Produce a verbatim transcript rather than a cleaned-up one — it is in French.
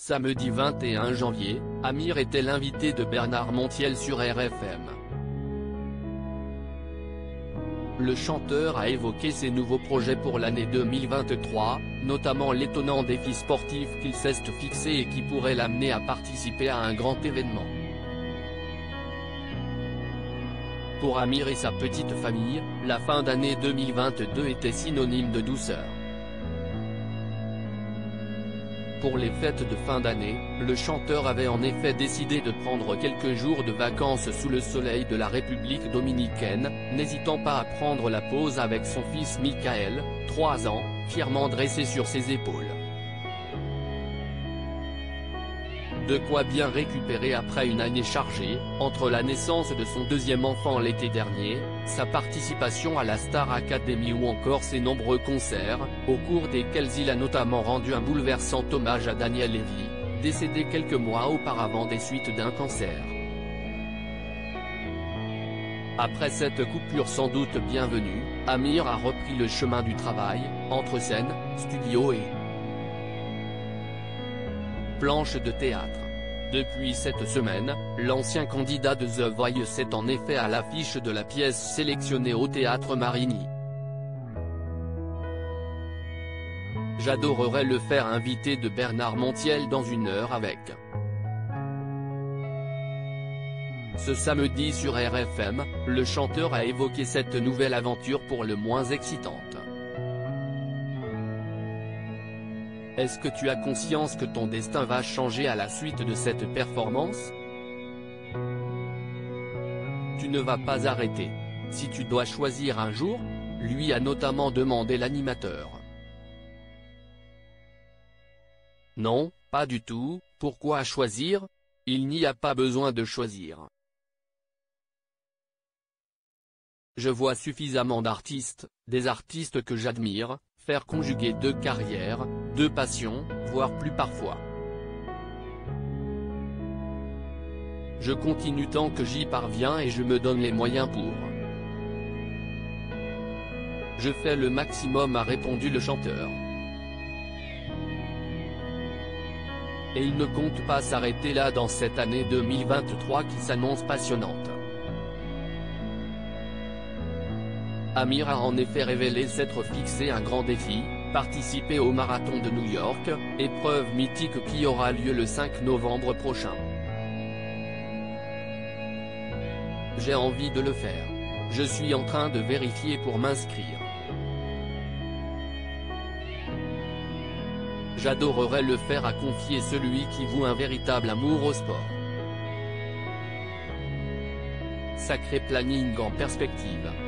Samedi vingt et un janvier, Amir était l'invité de Bernard Montiel sur R F M. Le chanteur a évoqué ses nouveaux projets pour l'année deux mille vingt-trois, notamment l'étonnant défi sportif qu'il s'est fixé et qui pourrait l'amener à participer à un grand événement. Pour Amir et sa petite famille, la fin d'année deux mille vingt-deux était synonyme de douceur. Pour les fêtes de fin d'année, le chanteur avait en effet décidé de prendre quelques jours de vacances sous le soleil de la République dominicaine, n'hésitant pas à prendre la pause avec son fils Michael, trois ans, fièrement dressé sur ses épaules. De quoi bien récupérer après une année chargée, entre la naissance de son deuxième enfant l'été dernier, sa participation à la Star Academy ou encore ses nombreux concerts, au cours desquels il a notamment rendu un bouleversant hommage à Daniel Lévy, décédé quelques mois auparavant des suites d'un cancer. Après cette coupure sans doute bienvenue, Amir a repris le chemin du travail, entre scène, studio et planche de théâtre. Depuis cette semaine, l'ancien candidat de The Voice est en effet à l'affiche de la pièce sélectionnée au Théâtre Marigny. J'adorerais le faire invité de Bernard Montiel dans une heure avec. Ce samedi sur R F M, le chanteur a évoqué cette nouvelle aventure pour le moins excitante. Est-ce que tu as conscience que ton destin va changer à la suite de cette performance? Tu ne vas pas arrêter. Si tu dois choisir un jour, lui a notamment demandé l'animateur. Non, pas du tout, pourquoi choisir? Il n'y a pas besoin de choisir. Je vois suffisamment d'artistes, des artistes que j'admire, faire conjuguer deux carrières, deux passions, voire plus parfois. Je continue tant que j'y parviens et je me donne les moyens pour. Je fais le maximum, a répondu le chanteur. Et il ne compte pas s'arrêter là dans cette année deux mille vingt-trois qui s'annonce passionnante. Amir a en effet révélé s'être fixé un grand défi, participer au marathon de New York, épreuve mythique qui aura lieu le cinq novembre prochain. J'ai envie de le faire. Je suis en train de vérifier pour m'inscrire. J'adorerais le faire, a confié celui qui voue un véritable amour au sport. Sacré planning en perspective.